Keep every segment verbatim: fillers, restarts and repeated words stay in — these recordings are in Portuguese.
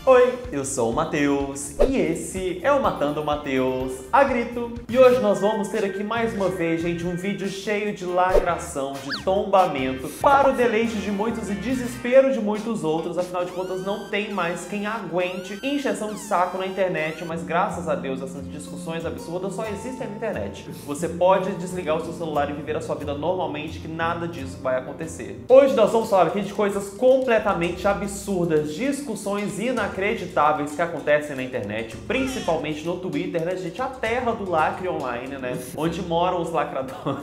Oi, eu sou o Matheus e esse é o Matando o Matheus a grito. E hoje nós vamos ter aqui mais uma vez, gente, um vídeo cheio de lacração, de tombamento, para o deleite de muitos e desespero de muitos outros. Afinal de contas, não tem mais quem aguente encheção de saco na internet, mas graças a Deus essas discussões absurdas só existem na internet. Você pode desligar o seu celular e viver a sua vida normalmente, que nada disso vai acontecer. Hoje nós vamos falar aqui de coisas completamente absurdas, discussões inacreditáveis acreditáveis que acontecem na internet, principalmente no Twitter, né, gente? A terra do lacre online, né? Onde moram os lacradores.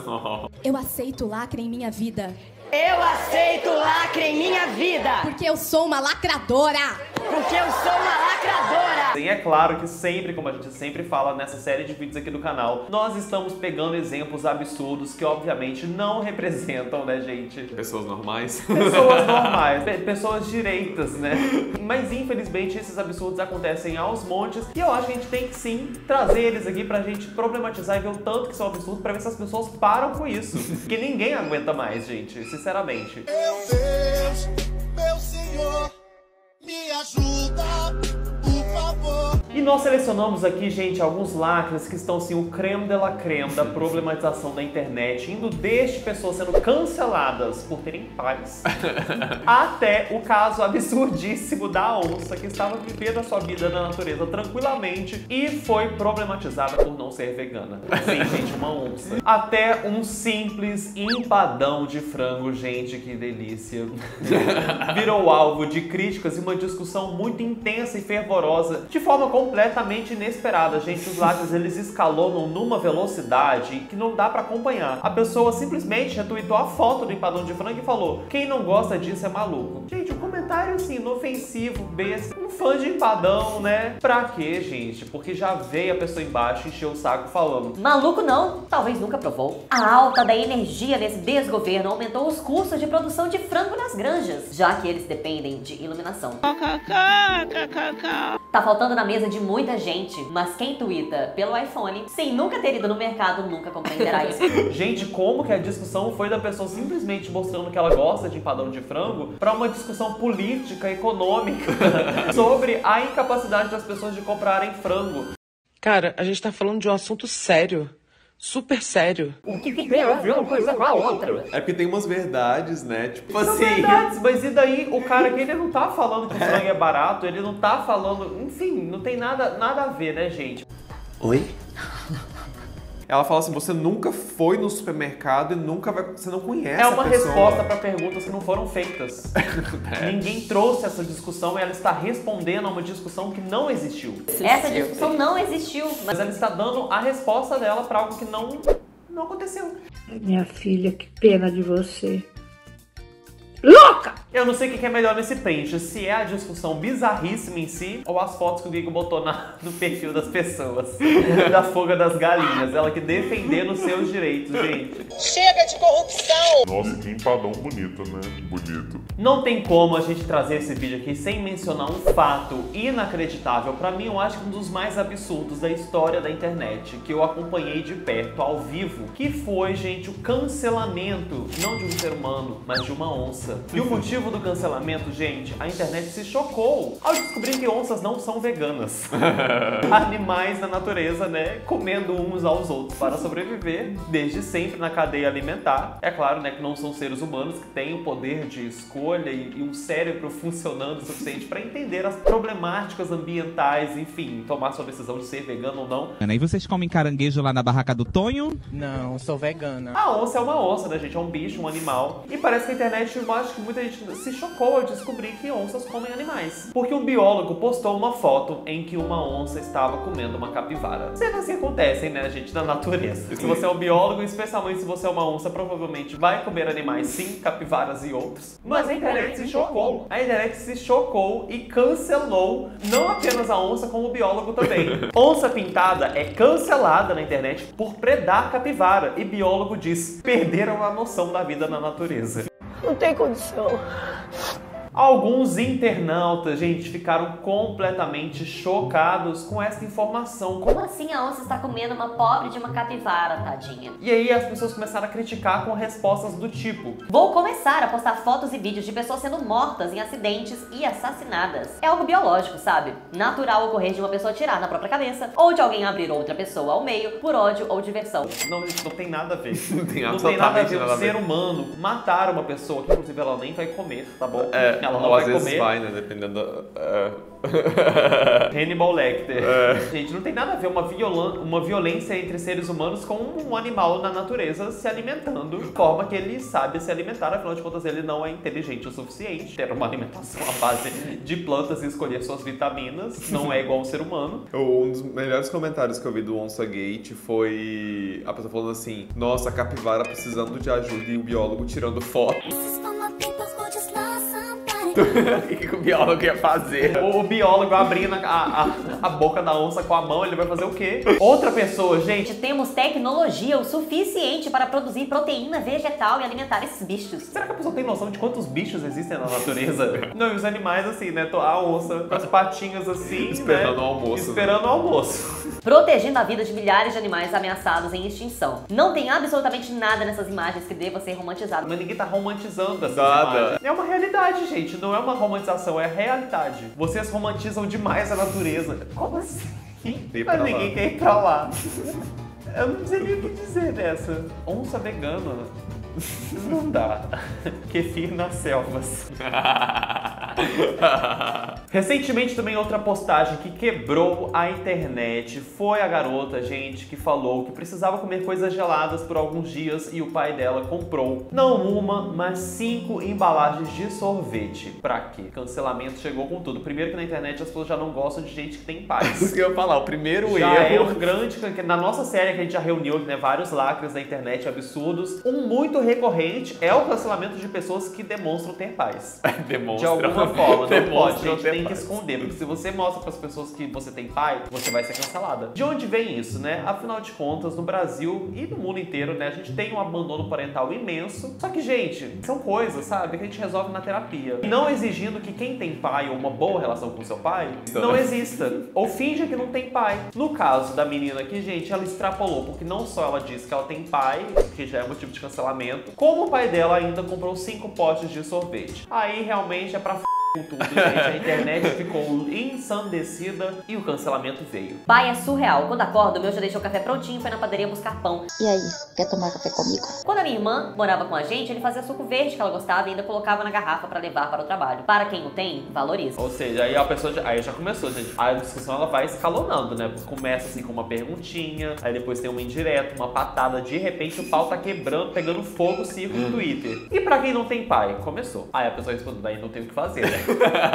Eu aceito lacre em minha vida. Eu aceito lacre em minha vida! Porque eu sou uma lacradora! Porque eu sou uma lacradora! E é claro que sempre, como a gente sempre fala nessa série de vídeos aqui do canal, nós estamos pegando exemplos absurdos que obviamente não representam, né, gente? Pessoas normais. Pessoas normais, pe pessoas direitas, né? Mas infelizmente esses absurdos acontecem aos montes e eu acho que a gente tem que sim trazer eles aqui pra gente problematizar e ver o tanto que são absurdos pra ver se as pessoas param com isso. Porque ninguém aguenta mais, gente, sinceramente. Meu Deus, meu Senhor, me ajuda, por favor. E nós selecionamos aqui, gente, alguns lacres que estão, assim, o creme de la creme da problematização da internet, indo desde pessoas sendo canceladas por terem pais, até o caso absurdíssimo da onça que estava vivendo a sua vida na natureza tranquilamente e foi problematizada por não ser vegana. Sim, gente, uma onça. Até um simples empadão de frango, gente, que delícia. Virou alvo de críticas e uma discussão muito intensa e fervorosa, de forma completamente inesperada, gente. Os lacres, eles escalonam numa velocidade que não dá pra acompanhar. A pessoa simplesmente retweetou a foto do empadão de frango e falou: quem não gosta disso é maluco. Gente, um comentário assim, inofensivo, besta. Um fã de empadão, né? Pra quê, gente? Porque já veio a pessoa embaixo e encheu o saco falando: maluco não, talvez nunca provou. A alta da energia nesse desgoverno aumentou os custos de produção de frango nas granjas, já que eles dependem de iluminação. Tá faltando na mesa de muita gente, mas quem twitta pelo iPhone, sem nunca ter ido no mercado, nunca compreenderá isso. Gente, como que a discussão foi da pessoa simplesmente mostrando que ela gosta de empadão de frango pra uma discussão política, econômica, sobre a incapacidade das pessoas de comprarem frango. Cara, a gente tá falando de um assunto sério. Super sério. O que tem a ver uma coisa com a outra? É porque tem umas verdades, né? Tipo São assim. verdades, mas e daí o cara que ele não tá falando que o frango é barato, ele não tá falando... Enfim, não tem nada, nada a ver, né, gente? Oi? Ela fala assim, você nunca foi no supermercado e nunca vai... Você não conhece É uma a pessoa. resposta para perguntas que não foram feitas. É. Ninguém trouxe essa discussão e ela está respondendo a uma discussão que não existiu. Essa discussão não existiu. Mas ela está dando a resposta dela para algo que não, não aconteceu. Minha filha, que pena de você. Louca! Eu não sei o que é melhor nesse print, se é a discussão bizarríssima em si ou as fotos que o Gigo botou na, no perfil das pessoas. Da fuga das galinhas, ela que defendendo os seus direitos, gente. Chega de corrupção! Nossa, que empadão bonito, né? Bonito. Não tem como a gente trazer esse vídeo aqui sem mencionar um fato inacreditável. Pra mim, eu acho que um dos mais absurdos da história da internet, que eu acompanhei de perto, ao vivo, que foi, gente, o cancelamento, não de um ser humano, mas de uma onça. E o motivo do cancelamento, gente, a internet se chocou ao descobrir que onças não são veganas. Animais da natureza, né, comendo uns aos outros para sobreviver desde sempre na cadeia alimentar. É claro, né, que não são seres humanos que têm o poder de escolha e, e um cérebro funcionando o suficiente para entender as problemáticas ambientais, enfim, tomar sua decisão de ser vegano ou não. E vocês comem caranguejo lá na barraca do Tonho? Não, sou vegana. A onça é uma onça, né, gente? É um bicho, um animal. E parece que a internet, eu acho que muita gente se chocou ao descobrir que onças comem animais. Porque um biólogo postou uma foto em que uma onça estava comendo uma capivara. Cenas assim acontecem, né, gente, na natureza. Se você é um biólogo, especialmente se você é uma onça, provavelmente vai comer animais, sim, capivaras e outros. Mas a internet se chocou. A internet se chocou e cancelou não apenas a onça, como o biólogo também. Onça pintada é cancelada na internet por predar capivara. E biólogo diz: perderam a noção da vida na natureza. Não tem condição. Alguns internautas, gente, ficaram completamente chocados com essa informação. Como assim a onça está comendo uma pobre de uma capivara, tadinha? E aí as pessoas começaram a criticar com respostas do tipo: vou começar a postar fotos e vídeos de pessoas sendo mortas em acidentes e assassinadas. É algo biológico, sabe? Natural ocorrer de uma pessoa atirar na própria cabeça ou de alguém abrir outra pessoa ao meio por ódio ou diversão. Não, isso não tem nada a ver. Não tem Não tem nada a ver nada um ser humano matar uma pessoa, que inclusive ela nem vai comer, tá bom? É, ela não ou vai às vezes comer. vai, né? Dependendo da... É. Hannibal Lecter. É. Gente, não tem nada a ver uma, violan uma violência entre seres humanos com um animal na natureza se alimentando de forma que ele sabe se alimentar. Afinal de contas, ele não é inteligente o suficiente. Ter uma alimentação à base de plantas e escolher suas vitaminas não é igual um ser humano. Um dos melhores comentários que eu vi do OnçaGate foi a pessoa falando assim: nossa, a capivara precisando de ajuda e o biólogo tirando foto. O que, que o biólogo ia fazer? O, o biólogo abrindo a, a, a boca da onça com a mão, ele vai fazer o quê? Outra pessoa, gente. Temos tecnologia o suficiente para produzir proteína vegetal e alimentar esses bichos. Será que a pessoa tem noção de quantos bichos existem na natureza? Não, e os animais assim, né? A onça com as patinhas assim, esperando né? o almoço. Esperando o almoço. Protegendo a vida de milhares de animais ameaçados em extinção. Não tem absolutamente nada nessas imagens que deva ser romantizado. Mas ninguém tá romantizando essas Nada. imagens. É uma realidade, gente. Não é uma romantização, é a realidade. Vocês romantizam demais a natureza. Como assim? Mas ninguém lá. Quer ir pra lá. Eu não sei nem o que dizer dessa. Onça vegana. Não dá. Kefir nas selvas. Recentemente também outra postagem que quebrou a internet foi a garota, gente, que falou que precisava comer coisas geladas por alguns dias e o pai dela comprou não uma, mas cinco embalagens de sorvete. Pra quê? Cancelamento chegou com tudo. Primeiro que na internet as pessoas já não gostam de gente que tem pais. Isso que eu ia falar, o primeiro já erro... é um grande... Na nossa série que a gente já reuniu, né, vários lacres da internet absurdos, um muito recorrente é o cancelamento de pessoas que demonstram ter pais. Demonstram. De alguma forma, não pode, gente, tem que pais. esconder, porque se você mostra para as pessoas que você tem pai, você vai ser cancelada. De onde vem isso, né? Afinal de contas, no Brasil e no mundo inteiro, né, a gente tem um abandono parental imenso. Só que, gente, são coisas, sabe, que a gente resolve na terapia. Não exigindo que quem tem pai ou uma boa relação com seu pai não exista. Ou finja que não tem pai. No caso da menina aqui, gente, ela extrapolou, porque não só ela disse que ela tem pai, que já é motivo de cancelamento, como o pai dela ainda comprou cinco potes de sorvete. Aí realmente é pra f... com tudo, gente. A internet ficou ensandecida e o cancelamento veio. Pai é surreal. Quando acorda, o meu já deixou o café prontinho, foi na padaria buscar pão. E aí, quer tomar café comigo? Quando a minha irmã morava com a gente, ele fazia suco verde que ela gostava e ainda colocava na garrafa pra levar para o trabalho. Para quem o tem, valoriza. Ou seja, aí a pessoa já, aí já começou, gente. A discussão ela vai escalonando, né? Começa assim com uma perguntinha, aí depois tem uma indireta, uma patada, de repente o pau tá quebrando, pegando fogo, circo no Twitter. E pra quem não tem pai? Começou. Aí a pessoa respondeu, daí não tem o que fazer, né?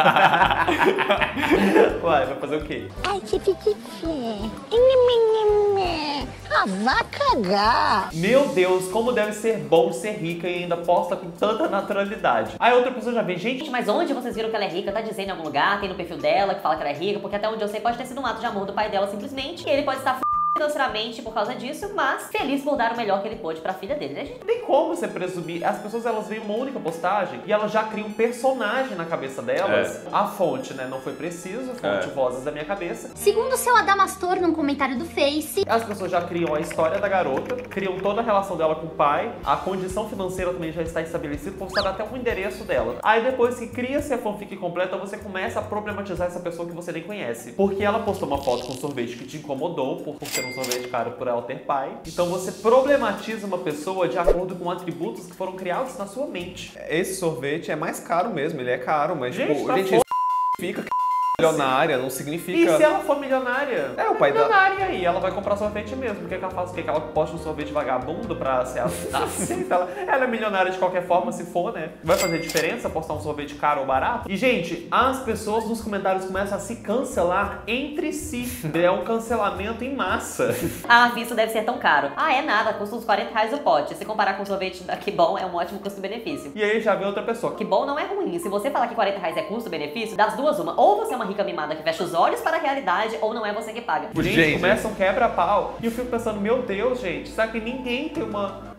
Uai, vai fazer o quê? Ai, que pipipi. Ah, vá cagar. Meu Deus, como deve ser bom ser rica e ainda posta com tanta naturalidade. Aí outra pessoa já vem, gente, mas onde vocês viram que ela é rica? Tá dizendo em algum lugar, tem no perfil dela que fala que ela é rica, porque até onde eu sei pode ter sido um ato de amor do pai dela simplesmente, e ele pode estar f... financeiramente por causa disso, mas feliz por dar o melhor que ele pôde pra filha dele, né, gente? Não tem como você presumir. As pessoas, elas veem uma única postagem e elas já criam um personagem na cabeça delas. É. A fonte, né, não foi preciso, fonte é. Vozes da minha cabeça. Segundo o seu Adamastor, num comentário do Face, as pessoas já criam a história da garota, criam toda a relação dela com o pai, a condição financeira também já está estabelecida, postaram até o endereço dela. Aí depois que cria-se a fanfic completa, você começa a problematizar essa pessoa que você nem conhece. Porque ela postou uma foto com sorvete que te incomodou, por, por ser um sorvete caro por ela ter pai. Então você problematiza uma pessoa de acordo com atributos que foram criados na sua mente. Esse sorvete é mais caro mesmo, ele é caro, mas gente, tipo, tá gente, f... fica que milionária, não significa... E se ela for milionária? É, o pai dela... milionária aí, ela vai comprar sorvete mesmo. O que, que ela faz? O que, que ela posta um sorvete vagabundo pra ser aceita? ela, ela é milionária de qualquer forma, se for, né? Vai fazer diferença postar um sorvete caro ou barato? E, gente, as pessoas nos comentários começam a se cancelar entre si. É um cancelamento em massa. Ah, isso deve ser tão caro. Ah, é nada, custa uns quarenta reais o pote. Se comparar com o sorvete da Que Bom, é um ótimo custo-benefício. E aí já vem outra pessoa. Que Bom não é ruim. Se você falar que quarenta reais é custo-benefício, das duas uma. Ou você é uma rica mimada que fecha os olhos para a realidade, ou não é você que paga. Gente, gente. Começa um quebra-pau. E eu fico pensando, meu Deus, gente, será que ninguém tem uma...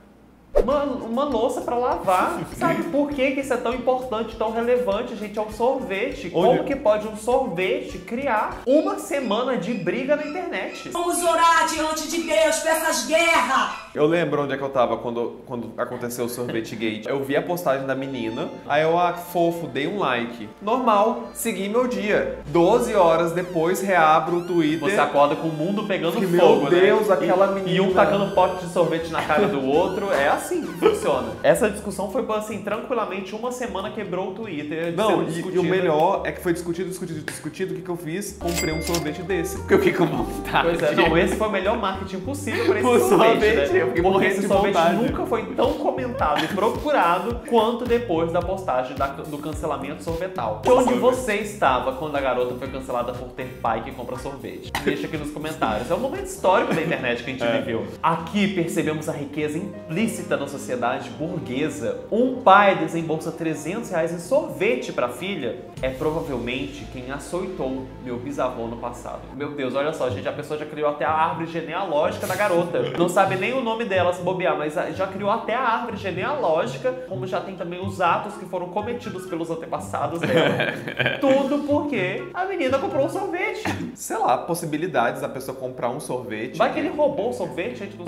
Uma, uma louça pra lavar. Sabe por que que isso é tão importante, tão relevante, gente? É um sorvete. Onde? Como que pode um sorvete criar uma semana de briga na internet? Vamos orar diante de Deus pra essas guerras. Eu lembro onde é que eu tava quando, quando aconteceu o sorvete gate. Eu vi a postagem da menina, aí eu, ah, fofo, dei um like. Normal, segui meu dia. doze horas depois, reabro o Twitter. Você acorda com o mundo pegando Meu fogo, Deus, né? aquela e, menina. E um tacando pote de sorvete na cara do outro. É assim que funciona. Essa discussão foi, assim, tranquilamente uma semana quebrou o Twitter. Não, e, e o melhor é que foi discutido, discutido, discutido. O que que eu fiz? Comprei um sorvete desse. Porque eu fiquei com vontade. Pois é, não, esse foi o melhor marketing possível pra esse O sorvete, sorvete, né? eu fiquei Porque morrendo esse de sorvete vontade. nunca foi tão comentado e procurado quanto depois da postagem da- do cancelamento sorvetal. De onde você estava quando a garota foi cancelada por ter pai que compra sorvete? Deixa aqui nos comentários. É um momento histórico da internet que a gente É. viveu. Aqui percebemos a riqueza implícita na sociedade burguesa. Um pai desembolsa trezentos reais em sorvete pra filha é provavelmente quem açoitou meu bisavô no passado. Meu Deus, olha só, gente, a pessoa já criou até a árvore genealógica da garota. Não sabe nem o nome dela se bobear, mas já criou até a árvore genealógica, como já tem também os atos que foram cometidos pelos antepassados dela. Tudo porque a menina comprou um sorvete. Sei lá, possibilidades da pessoa comprar um sorvete. Vai que ele roubou o sorvete, a gente não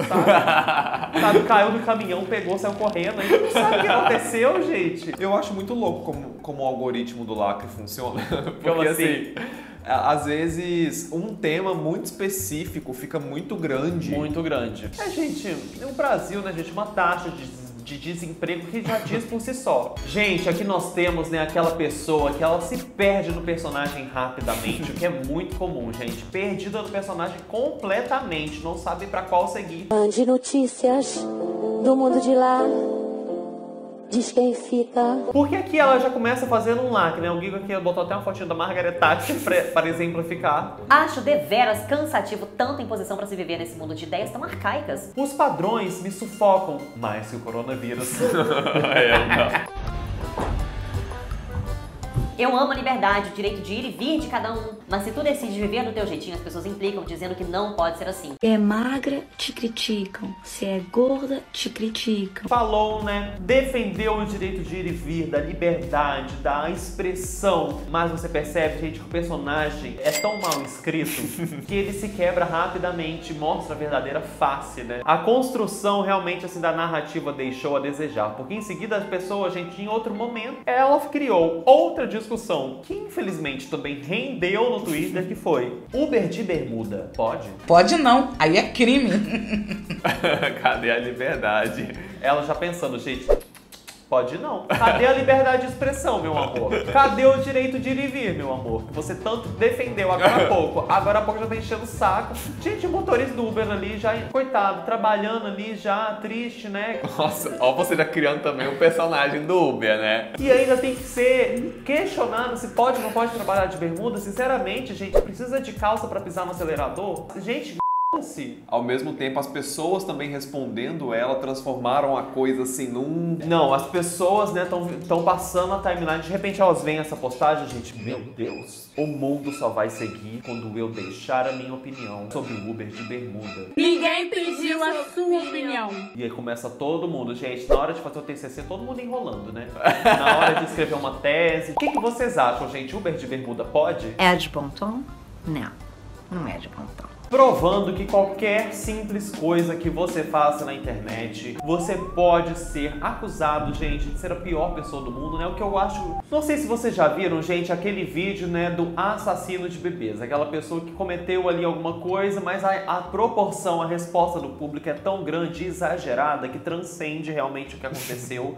sabe. Sabe, caiu do caminhão, pegou, saiu correndo. A gente não sabe o que aconteceu, gente. Eu acho muito louco como, como o algoritmo do lacre funciona. Porque Como assim? assim, a- às vezes um tema muito específico fica muito grande. Muito grande. É, gente, no Brasil, né, gente, uma taxa de de desemprego que já diz por si só. Gente, aqui nós temos, né, aquela pessoa que ela se perde no personagem rapidamente, o que é muito comum, gente. Perdida no personagem completamente, não sabe pra qual seguir. Mande notícias do mundo de lá. Diz quem fica. Porque aqui ela já começa fazendo um lacre, né? O Giga aqui botou até uma fotinha da Margaret Thatcher pra- para exemplificar. Acho deveras cansativo tanta imposição pra se viver nesse mundo de ideias tão arcaicas. Os padrões me sufocam mais que o coronavírus. Eu amo a liberdade, o direito de ir e vir de cada um. Mas se tu decide viver do teu jeitinho, as pessoas implicam dizendo que não pode ser assim. Se é magra, te criticam. Se é gorda, te criticam. Falou, né? Defendeu o direito de ir e vir, da liberdade, da expressão. Mas você percebe, gente, que o personagem é tão mal escrito que ele se quebra rapidamente e mostra a verdadeira face, né? A construção realmente, assim, da narrativa deixou a desejar. Porque em seguida as pessoas, gente, em outro momento, ela criou outra discussão que infelizmente também rendeu no Twitter, que foi: Uber de bermuda, pode? Pode não, aí é crime. Cadê a liberdade? Ela já pensando, gente, pode não. Cadê a liberdade de expressão, meu amor? Cadê o direito de ir e vir, meu amor? Que você tanto defendeu agora há pouco. Agora há pouco já tá enchendo o saco. Gente, o motorista do Uber ali já, coitado, trabalhando ali já, triste, né? Nossa, ó, você já criando também o personagem do Uber, né? E ainda tem que ser questionado se pode ou não pode trabalhar de bermuda. Sinceramente, gente, precisa de calça pra pisar no acelerador? Gente, f***se. Ao mesmo tempo, as pessoas também respondendo ela transformaram a coisa assim num... Não, as pessoas, né, estão passando a timeline. De repente elas veem essa postagem, gente, meu Deus, o mundo só vai seguir quando eu deixar a minha opinião sobre o Uber de bermuda. Ninguém pediu a sua opinião. E aí começa todo mundo, gente, na hora de fazer o T C C, todo mundo enrolando, né? Na hora de escrever uma tese. O que, que vocês acham, gente? Uber de bermuda pode? É de bom tom? Não, não é de bom tom. Provando que qualquer simples coisa que você faça na internet, você pode ser acusado, gente, de ser a pior pessoa do mundo, né? O que eu acho... Não sei se vocês já viram, gente, aquele vídeo, né, do assassino de bebês. Aquela pessoa que cometeu ali alguma coisa, mas a, a proporção, a resposta do público é tão grande e exagerada que transcende realmente o que aconteceu.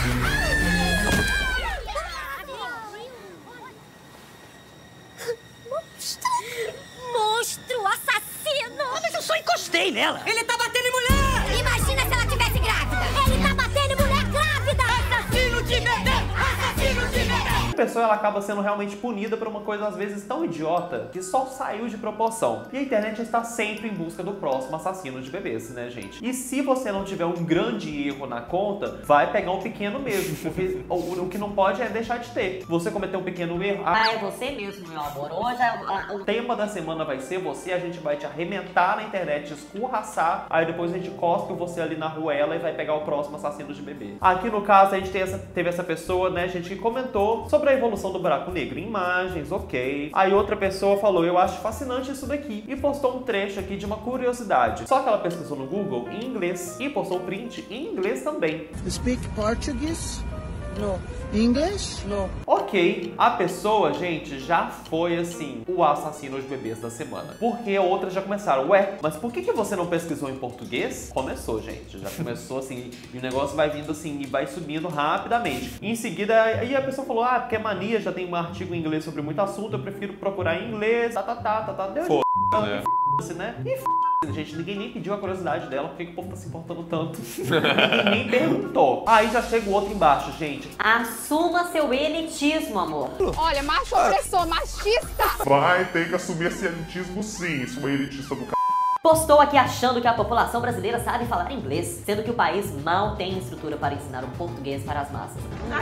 Monstro assassino! Mas eu só encostei nela! Ele tá batendo em mulher! Imagina se ela tivesse grávida! Ele tá batendo em mulher grávida! Assassino de bebê! Assassino de bebê! A pessoa ela acaba sendo realmente punida por uma coisa às vezes tão idiota que só saiu de proporção. E a internet está sempre em busca do próximo assassino de bebês, né, gente? E se você não tiver um grande erro na conta, vai pegar um pequeno mesmo, porque o, o que não pode é deixar de ter. Você cometeu um pequeno erro... Ah, é você mesmo, meu amor. Hoje é... O tema da semana vai ser você, a gente vai te arrebentar na internet, escorraçar, aí depois a gente cospe você ali na ruela e vai pegar o próximo assassino de bebê. Aqui no caso, a gente tem essa, teve essa pessoa, né, gente, que comentou sobre a evolução do buraco negro em imagens, ok. Aí outra pessoa falou, eu acho fascinante isso daqui, e postou um trecho aqui de uma curiosidade. Só que ela pesquisou no Google em inglês e postou o print em inglês também. Speak Portuguese? No. English? No. Ok, a pessoa, gente, já foi assim, o assassino de bebês da semana. Porque outras já começaram, ué, mas por que, que você não pesquisou em português? Começou, gente, já começou assim, e o negócio vai vindo assim, e vai subindo rapidamente. E em seguida, aí a pessoa falou, ah, porque é mania, já tem um artigo em inglês sobre muito assunto, eu prefiro procurar em inglês, tá, tá, tá, tá, tá. Deu Foda, né? F***se, né? E f***se, gente, ninguém nem pediu a curiosidade dela, por que, que o povo tá se importando tanto? Ninguém nem perguntou. Aí já chega o outro embaixo, gente. Assuma seu elitismo, amor. Olha, macho opressor, machista. Vai ter que assumir esse elitismo sim, isso é uma elitista do c... Postou aqui achando que a população brasileira sabe falar inglês, sendo que o país mal tem estrutura para ensinar o português para as massas.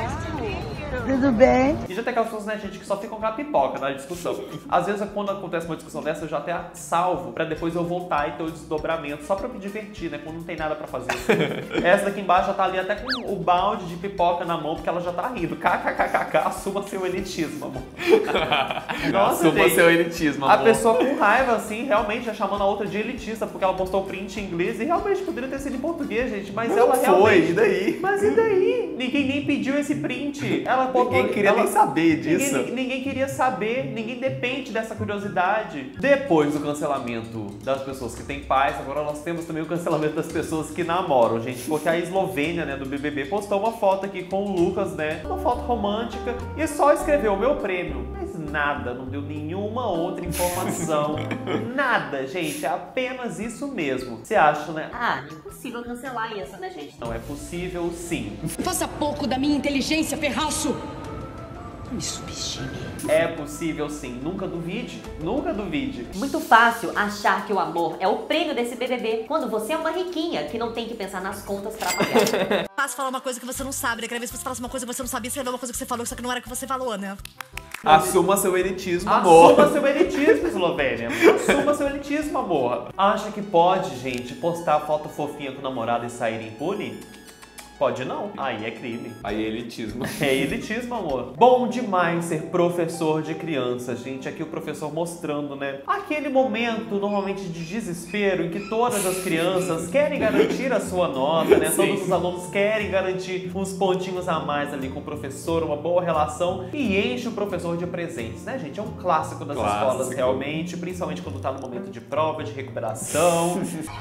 Tudo bem? E já tem aquelas pessoas, né, gente, que só ficam com a pipoca na discussão. Às vezes, quando acontece uma discussão dessa, eu já até salvo pra depois eu voltar e ter o desdobramento, só pra me divertir, né, quando não tem nada pra fazer. Essa daqui embaixo já tá ali até com o balde de pipoca na mão, porque ela já tá rindo. Kkkk, assuma seu elitismo, amor. Nossa, assuma gente, seu elitismo, amor. A pessoa com raiva, assim, realmente já chamando a outra de elitista, porque ela postou o print em inglês e realmente poderia ter sido em português, gente, mas não ela foi, realmente... e daí? Mas e daí? Ninguém nem pediu esse print. Ela Ninguém queria ela... nem saber disso. Ninguém, ninguém queria saber, ninguém depende dessa curiosidade. Depois do cancelamento das pessoas que têm pais, agora nós temos também o cancelamento das pessoas que namoram, gente. Porque a Eslovênia, né, do B B B, postou uma foto aqui com o Lucas, né, uma foto romântica, e só escreveu meu prêmio. Mas nada, não deu nenhuma outra informação. Nada, gente, é apenas isso mesmo. Você acha, né? Ah, impossível cancelar isso, né, gente? Não é possível, sim. Faça pouco da minha inteligência, ferraço! Me subestime. É possível sim, nunca duvide, nunca duvide. Muito fácil achar que o amor é o prêmio desse B B B, quando você é uma riquinha que não tem que pensar nas contas pra pagar. Fácil falar uma coisa que você não sabe, né? Cada vez que você falasse uma coisa que você não sabia, escrever uma coisa que você falou, só que não era o que você falou, né? Assuma seu elitismo, amor. Assuma seu elitismo, Eslovênia. Assuma seu elitismo, amor. Acha que pode, gente, postar foto fofinha com o namorado e sair impune? Pode não. Aí é crime. Aí é elitismo. É elitismo, amor. Bom demais ser professor de crianças, gente. Aqui o professor mostrando, né? Aquele momento, normalmente, de desespero em que todas as crianças querem garantir a sua nota, né? Sim. Todos os alunos querem garantir uns pontinhos a mais ali com o professor, uma boa relação, e enche o professor de presentes, né, gente? É um clássico das Clássico. escolas, realmente, principalmente quando tá no momento de prova, de recuperação.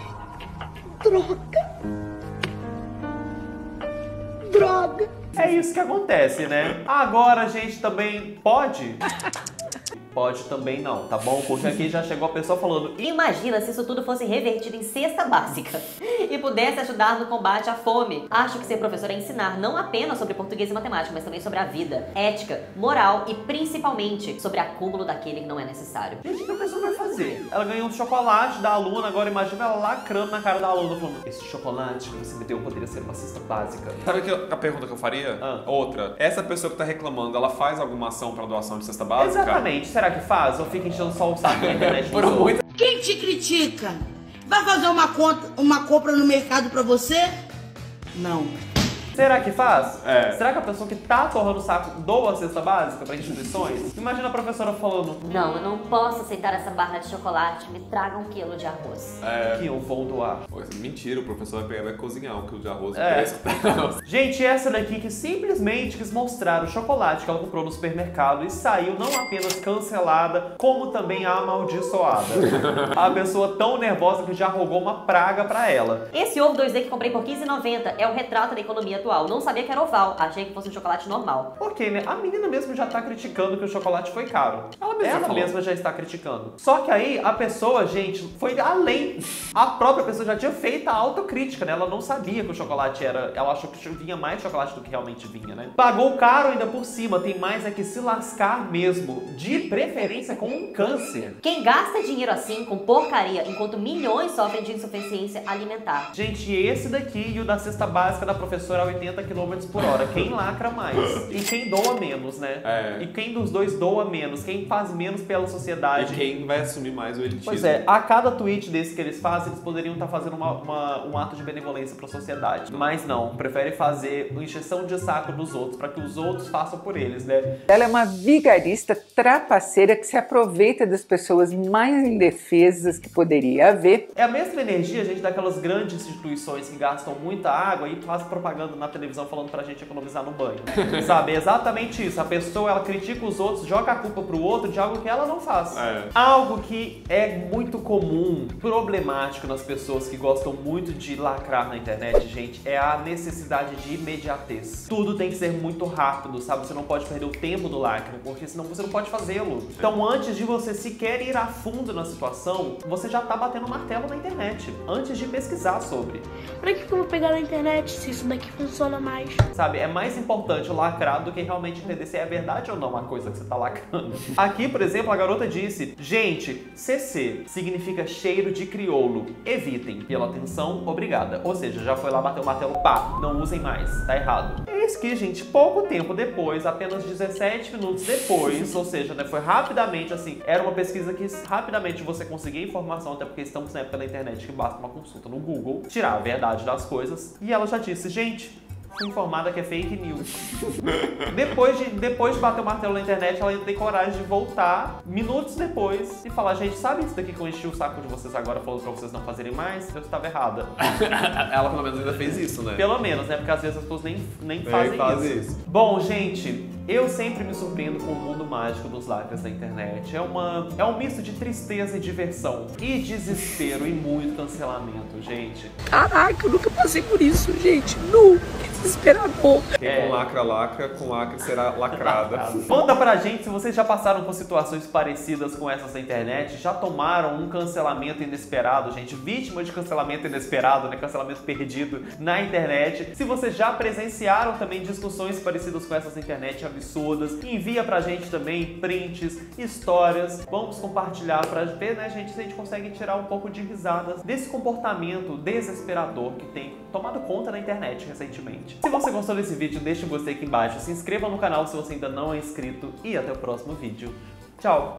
Droga! Droga! É isso que acontece, né? Agora a gente também pode... Pode também não, tá bom? Porque aqui já chegou a pessoa falando... Imagina se isso tudo fosse revertido em cesta básica e pudesse ajudar no combate à fome. Acho que ser professor é ensinar não apenas sobre português e matemática, mas também sobre a vida, ética, moral e principalmente sobre acúmulo daquele que não é necessário. Gente, o que a pessoa vai fazer? Ela ganhou um chocolate da aluna, agora imagina ela lacrando na cara da aluna, falando: esse chocolate que você me deu poderia ser uma cesta básica. Sabe que eu- a pergunta que eu faria? Ah. Outra. Essa pessoa que tá reclamando, ela faz alguma ação pra doação de cesta básica? Exatamente. Será que faz? Ou fica enchendo só o saco na internet? Por muito... Quem te critica? Vai fazer uma, conta, uma compra no mercado pra você? Não. Será que faz? É. Será que a pessoa que tá torrando o saco doa a cesta básica pra instituições? Imagina a professora falando: Não, eu não posso aceitar essa barra de chocolate, me traga um quilo de arroz. É. que eu vou doar. Pois, mentira, o professor vai pegar e vai cozinhar um quilo de arroz. É. É. Gente, essa daqui que simplesmente quis mostrar o chocolate que ela comprou no supermercado e saiu não apenas cancelada, como também amaldiçoada. A pessoa tão nervosa que já rogou uma praga pra ela. Esse ovo dois D que comprei por quinze reais e noventa centavos é o retrato da economia atual. Não sabia que era oval, achei que fosse um chocolate normal. Ok, né? A menina mesmo já tá criticando que o chocolate foi caro. Ela mesma, Ela Ela mesma já está criticando. Só que aí a pessoa, gente, foi além. A própria pessoa já tinha feito a autocrítica, né? Ela não sabia que o chocolate era... Ela achou que vinha mais chocolate do que realmente vinha, né? Pagou caro ainda por cima. Tem mais é que se lascar mesmo. De preferência com um câncer. Quem gasta dinheiro assim com porcaria, enquanto milhões sofrem de insuficiência alimentar. Gente, esse daqui e o da cesta básica da professora a oitenta quilômetros por hora. Quem lacra mais? E quem doa menos, né? É. E quem dos dois doa menos? Quem faz menos pela sociedade? E quem vai assumir mais o elitismo? Pois é, a cada tweet desse que eles fazem, eles poderiam estar fazendo uma, uma, um ato de benevolência pra sociedade. Mas não, preferem fazer uma encheção de saco dos outros pra que os outros façam por eles, né? Ela é uma vigarista trapaceira que se aproveita das pessoas mais indefesas que poderia haver. É a mesma energia, gente, daquelas grandes instituições que gastam muita água e fazem propaganda na televisão falando pra gente economizar no banho. Sabe? É exatamente isso. A pessoa, ela critica os outros, joga a culpa pro outro de algo que ela não faz. É. Algo que é muito comum, problemático nas pessoas que gostam muito de lacrar na internet, gente, é a necessidade de imediatez. Tudo tem que ser muito rápido, sabe? Você não pode perder o tempo do lacre, porque senão você não pode fazê-lo. Então, antes de você sequer ir a fundo na situação, você já tá batendo martelo na internet, antes de pesquisar sobre. Pra que eu vou pegar na internet se isso daqui funciona mais? Sabe, é mais importante o lacrar do que realmente entender se é verdade ou não a coisa que você tá lacrando. Aqui, por exemplo, a garota disse: gente, C C significa cheiro de crioulo. Evitem. Pela atenção, obrigada. Ou seja, já foi lá bater o martelo, pá, não usem mais, tá errado. Eis que, gente, pouco tempo depois, apenas dezessete minutos depois, ou seja, né, foi rapidamente assim, era uma pesquisa que rapidamente você conseguia informação, até porque estamos na época da internet que basta uma consulta no Google, tirar a verdade das coisas. E ela já disse: gente, fui informada que é fake news. depois, de, depois de bater o martelo na internet, ela tem coragem de voltar minutos depois e falar: gente, sabe isso daqui que eu enchi o saco de vocês agora falando pra vocês não fazerem mais? Eu estava errada. Ela pelo menos ainda fez isso, né? Pelo menos, né? Porque às vezes as pessoas nem, nem fazem faz isso. isso. Bom, gente, eu sempre me surpreendo com o mundo mágico dos lacres da internet. É, uma, é um misto de tristeza e diversão. E desespero e muito cancelamento, gente. Caraca, eu nunca passei por isso, gente. Nu, que desesperador. Quem é. com lacra, lacra, com lacre será lacrada. Conta pra gente se vocês já passaram por situações parecidas com essas da internet, já tomaram um cancelamento inesperado, gente, vítima de cancelamento inesperado, né, cancelamento perdido na internet. Se vocês já presenciaram também discussões parecidas com essas da internet absurdas, envia pra gente também prints, histórias, vamos compartilhar pra ver, né, gente, se a gente consegue tirar um pouco de risadas desse comportamento desesperador que tem tomado conta na internet recentemente. Se você gostou desse vídeo, deixa um gostei aqui embaixo, se inscreva no canal se você ainda não é inscrito e até o próximo vídeo. Tchau!